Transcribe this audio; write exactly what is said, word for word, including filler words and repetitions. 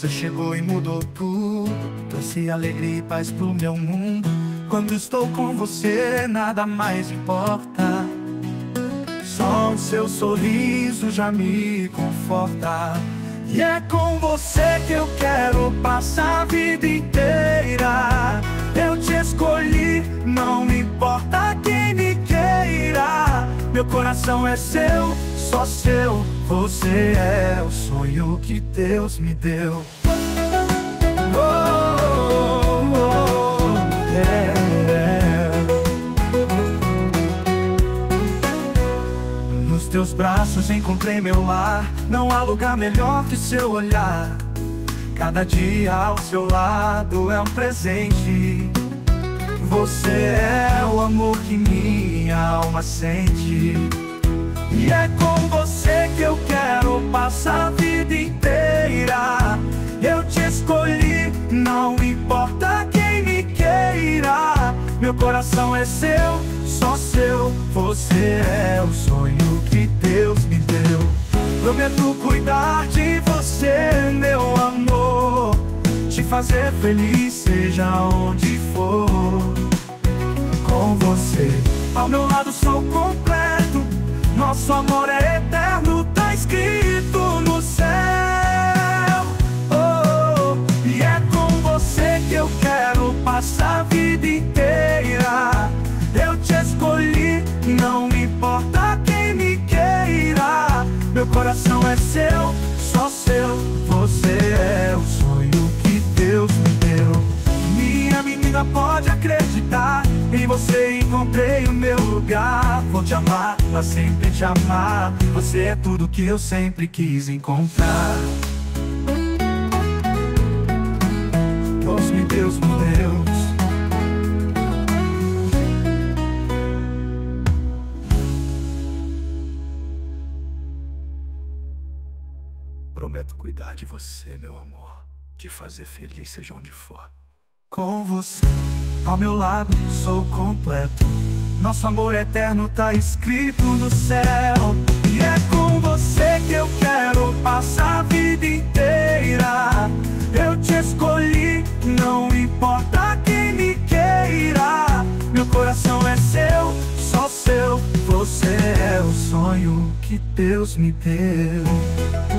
Você chegou e mudou tudo, trouxe alegria e paz pro meu mundo. Quando estou com você, nada mais importa. Só o seu sorriso já me conforta. E é com você que eu quero passar a vida inteira. Eu te escolhi, não importa quem me queira. Meu coração é seu, só seu. Você é o sonho que Deus me deu. Oh, oh, oh, é, é. Nos teus braços encontrei meu lar. Não há lugar melhor que seu olhar. Cada dia ao seu lado é um presente. Você é o amor que minha alma sente. E é com você que eu quero passar a vida inteira. Eu te escolhi, não importa quem me queira. Meu coração é seu, só seu. Você é o sonho que Deus me deu. Prometo cuidar de você, meu amor, te fazer feliz, seja onde for. Com você ao meu lado sou completo. Nosso amor é eterno, tá escrito no céu. Oh, oh, e é com você que eu quero passar a vida inteira. Eu te escolhi, não importa quem me queira. Meu coração é seu, só seu. Você é o sonho que Deus me deu. Minha menina, pode acreditar, em você encontrei o meu lugar. Vou te amar, pra sempre te amar. Você é tudo que eu sempre quis encontrar. Deus me deu, meu Deus. Prometo cuidar de você, meu amor, te fazer feliz, seja onde for. Com você ao meu lado sou completo. Nosso amor eterno tá escrito no céu. E é com você que eu quero passar a vida inteira. Eu te escolhi, não importa quem me queira. Meu coração é seu, só seu. Você é o sonho que Deus me deu.